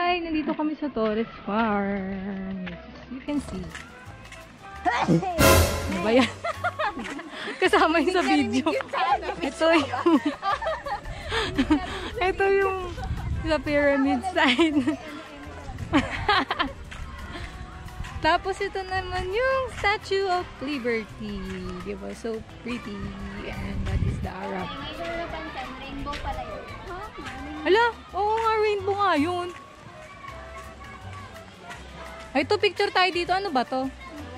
Hi! Nandito kami sa Torres Farm. You can see. Ano ba yan? Kasama yung sa video. Ito yung... Ito yung sa pyramid side. Tapos ito naman yung Statue of Liberty. Diba? So pretty. And that is the Arab. Rainbow pala yun. Hala, oo nga, rainbow nga yun. Ay, ito picture tayo dito. Ano ba to?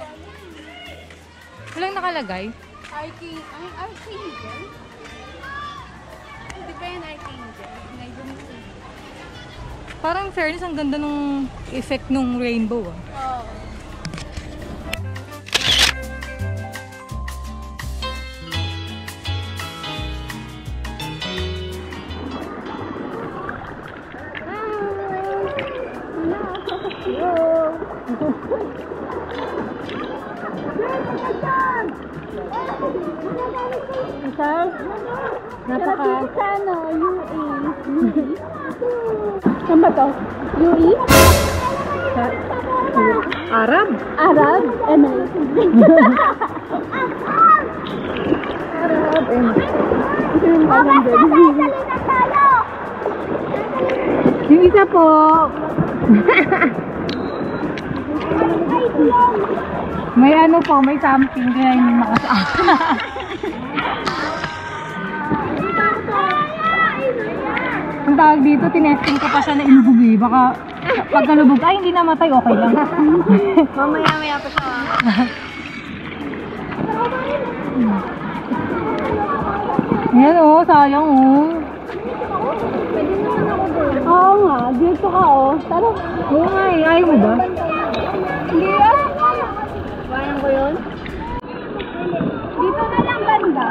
Walang nakalagay? Archangel? Hindi ba yung Archangel? Parang fairness, ang ganda ng effect ng rainbow. Oo. Napaka... Saan ba to? UE? Arab? Arab? Ano? Arab and... Yung isa po... May ano po, may something kaya hindi makasama. Ang tawag dito, tinesting ko pa siya na ilubog eh. Baka pagkalubog, ay hindi namatay, okay lang. Mamaya-maya pa siya. Yan oh, sayang oh. Pwede naman ako doon. Oo nga, dito ka oh. Tara. Oo nga eh, ayaw mo ba? Hindi ah. Kaya ko yun? Dito na lang banda.